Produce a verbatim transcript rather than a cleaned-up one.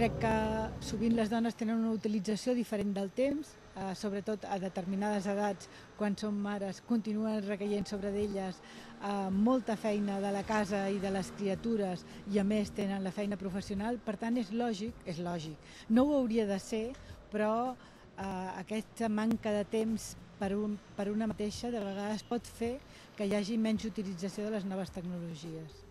Crec que sovint les dones tenen una utilització diferent del temps, eh, sobretot a determinades edats, quan són mares, continuen recaient sobre d'elles eh, molta feina de la casa i de les criatures i a més tenen la feina professional, per tant és lògic, és lògic. No ho hauria de ser, però eh, aquesta manca de temps per, un, per una mateixa de vegades pot fer que hi hagi menys utilització de les noves tecnologies.